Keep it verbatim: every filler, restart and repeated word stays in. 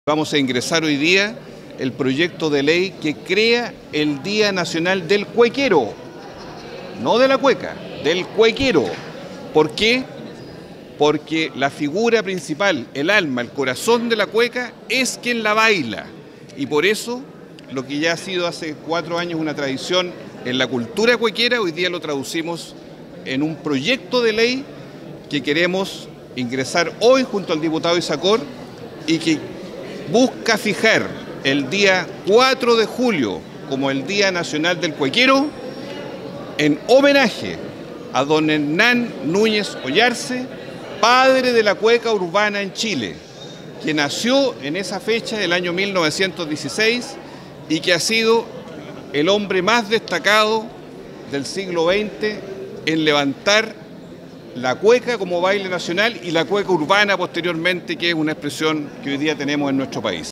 Vamos a ingresar hoy día el proyecto de ley que crea el Día Nacional del Cuequero, no de la cueca, del cuequero. ¿Por qué? Porque la figura principal, el alma, el corazón de la cueca es quien la baila. Y por eso, lo que ya ha sido hace cuatro años una tradición en la cultura cuequera, hoy día lo traducimos en un proyecto de ley que queremos ingresar hoy junto al diputado Isacor y que busca fijar el día cuatro de julio como el Día Nacional del Cuequero en homenaje a don Hernán Núñez Oyarce, padre de la cueca urbana en Chile, que nació en esa fecha del año mil novecientos dieciséis y que ha sido el hombre más destacado del siglo veinte en levantar la cueca como baile nacional y la cueca urbana posteriormente, que es una expresión que hoy día tenemos en nuestro país.